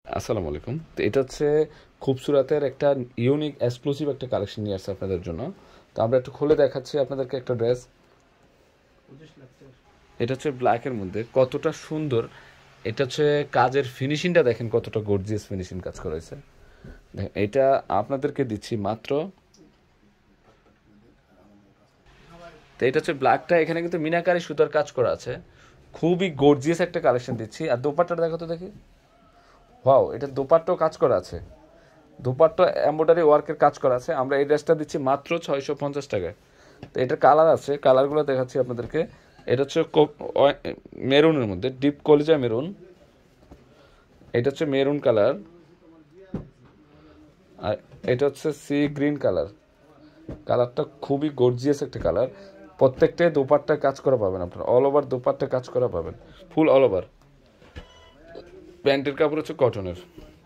আসসালামু আলাইকুম। তো এটা হচ্ছে খুবসুরাতের একটা ইউনিক এক্সক্লুসিভ একটা কালেকশন নিয়ে আসছে আপনাদের জন্য। তো আমরা একটু খুলে দেখাচ্ছি আপনাদেরকে একটা ড্রেস। এটা হচ্ছে ব্ল্যাকের মধ্যে কতটা সুন্দর। এটা হচ্ছে কাজের ফিনিশিংটা দেখেন কতটা গর্জিয়াস ফিনিশিং কাজ করেছে। দেখেন এটা আপনাদেরকে দিচ্ছি মাত্র। তো এটা হচ্ছে ব্ল্যাকটা, এখানে কিন্তু মিনাকারি সুতার কাজ করা আছে। খুবই গর্জিয়াস একটা কালেকশন দিচ্ছি। আর দোপাট্টাটা দেখো তো দেখি। ওয়াও, এটা দোপাট্টাও কাজ করা আছে। দুপাট্টা এমব্রয়ডারি ওয়ার্কের কাজ করা আছে। আমরা এই ড্রেসটা দিচ্ছি মাত্র 650 টাকায়। তো এটার কালার আছে, কালারগুলো দেখাচ্ছি আপনাদেরকে। এটা হচ্ছে মেরুনের মধ্যে ডিপ কলিজা মেরুন। এটা হচ্ছে মেরুন কালার। আর এটা হচ্ছে সি গ্রিন কালার। কালারটা খুবই গর্জিয়াস একটা কালার। প্রত্যেকটাই দোপাট্টায় কাজ করা পাবেন আপনারা, অল ওভার দোপাট্টায় কাজ করা পাবেন, ফুল অল ওভার। প্যান্টের কাপড় হচ্ছে কটনের।